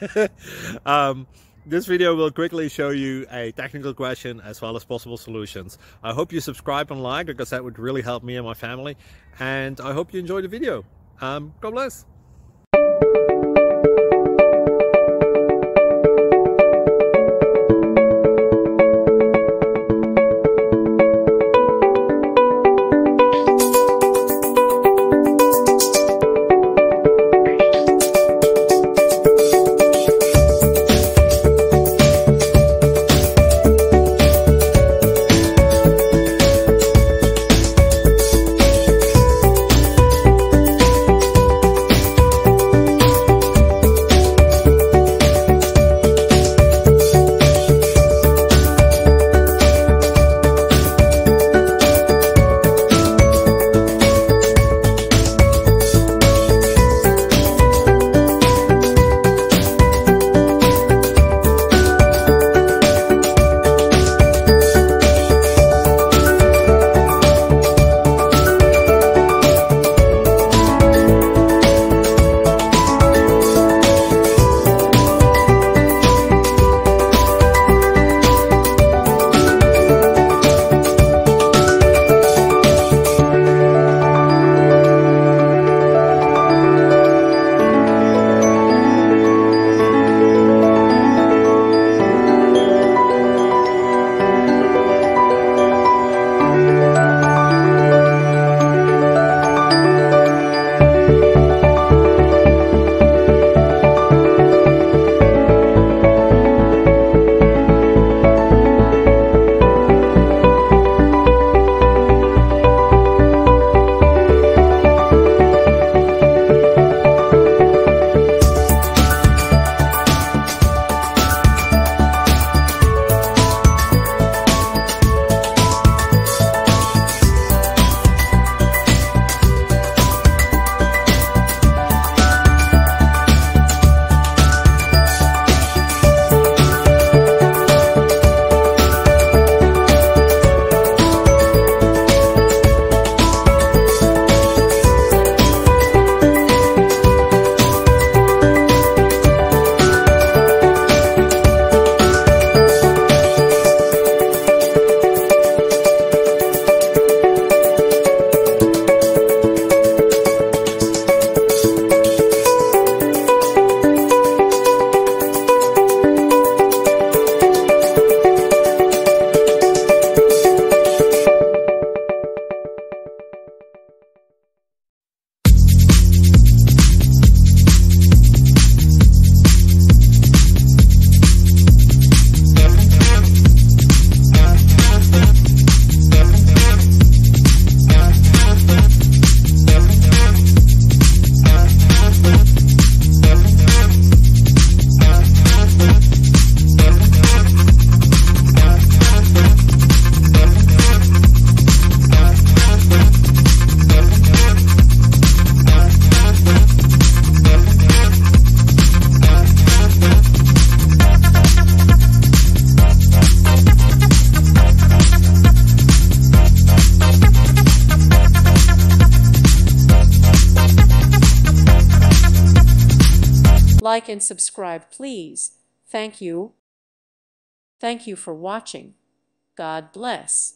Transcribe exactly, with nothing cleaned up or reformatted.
um, this video will quickly show you a technical question as well as possible solutions. I hope you subscribe and like, because that would really help me and my family. And I hope you enjoy the video. Um, God bless. Like and subscribe, please. Thank you. Thank you for watching. God bless.